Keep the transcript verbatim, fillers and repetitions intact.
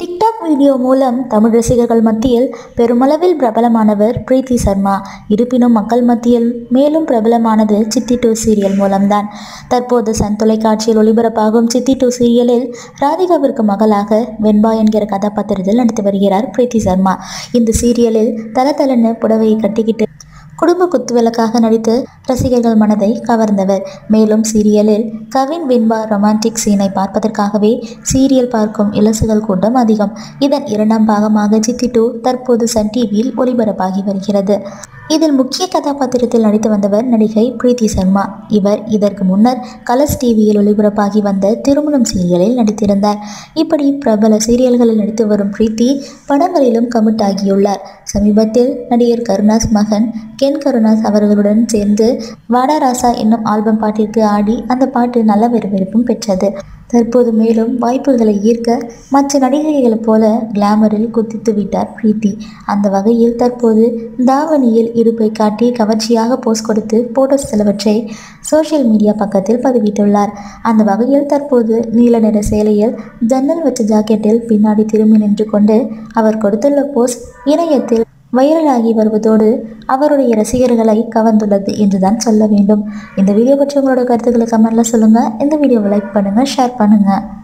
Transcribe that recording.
TikTok video மூலம் தமிழ் ரசிகர்கள் மத்தியில் பெருமளவில் பிரபலமானவர் பிரீத்தி சர்மா. இருப்பினும் மக்கள் மத்தியில் மேலும் பிரபலமானது சித்தி டூ சீரியல் மூலம்தான். தற்போது சன் தொலைக்காட்சியில் ஒளிபரப்பாகும் சித்தி டூ சீரியலில் ராதிகாவிற்கு மகளாக வெண்பா என்கிற கதாபாத்திரத்தில் நடித்து வருகிறார் பிரீத்தி சர்மா. இந்த சீரியலில் தலதலன்னு புடவையை கட்டிக்கிட்டு குடும்ப குத்துவிளக்காக நடித்து ரசிகர்கள் மனதை கவர்ந்தவர். மேலும் சீரியலில் கவின் வெண்பா ரொமான்டிக் சீனை பார்ப்பதற்காகவே சீரியல் பார்க்கும் இலசுகள் கூட்டம் அதிகம். இதன் இரண்டாம் பாகமாக சித்தி டூ தற்போது சன் டிவியில் ஒளிபரப்பாகி வருகிறது. இதில் முக்கிய கதாபாத்திரத்தில் நடித்து வந்தவர் நடிகை பிரீத்தி சர்மா. இவர் இதற்கு முன்னர் கலர்ஸ் டிவியில் ஒளிபரப்பாகி வந்த திருமணம் சீரியலில் நடித்திருந்தார். இப்படி பிரபல சீரியல்களில் நடித்து வரும் பிரீத்தி படங்களிலும் கமிட் ஆகியுள்ளார். சமீபத்தில் நடிகர் கருணாஸ் மகன் கென் கருணாஸ் அவர்களுடன் சேர்ந்து வாடா ராசா என்னும் ஆல்பம் பாட்டிற்கு ஆடி அந்த பாட்டு நல்ல வரவேற்பும் பெற்றது. தற்போது மேலும் வாய்ப்புகளை ஈர்க்க மற்ற நடிகைகளைப் போல கிளாமரில் குதித்து விட்டார் பிரீத்தி. அந்த வகையில் தற்போது தாவணியில் இடுப்பை காட்டி கவர்ச்சியாக போஸ் கொடுத்து போட்டோஸ் சிலவற்றை சோஷியல் மீடியா பக்கத்தில் பதிவிட்டுள்ளார். அந்த வகையில் தற்போது நீல நிற சேலையில் ஜன்னல் வச்ச ஜாக்கெட்டில் பின்னாடி திரும்பி நின்று கொண்டு அவர் கொடுத்துள்ள போஸ் இணையத்தில் வைரலாகி வருவதோடு அவருடைய ரசிகர்களை கவர்ந்துள்ளது என்றுதான் சொல்ல வேண்டும். இந்த வீடியோ பற்றி உங்களோட கருத்துக்களை கமெண்ட்ல சொல்லுங்க. இந்த வீடியோவை லைக் பண்ணுங்க, ஷேர் பண்ணுங்க.